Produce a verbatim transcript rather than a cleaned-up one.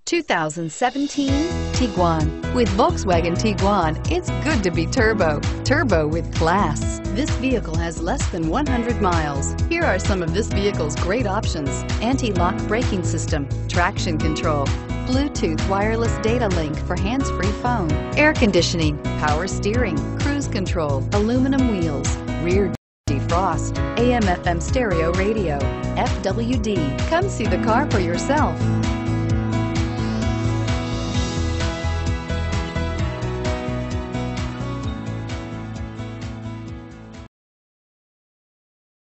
two thousand seventeen Tiguan. With Volkswagen Tiguan, it's good to be turbo. Turbo with class. This vehicle has less than one hundred miles. Here are some of this vehicle's great options: anti-lock braking system, traction control, Bluetooth wireless data link for hands-free phone, air conditioning, power steering, cruise control, aluminum wheels, rear defrost, A M F M stereo radio, F W D. Come see the car for yourself.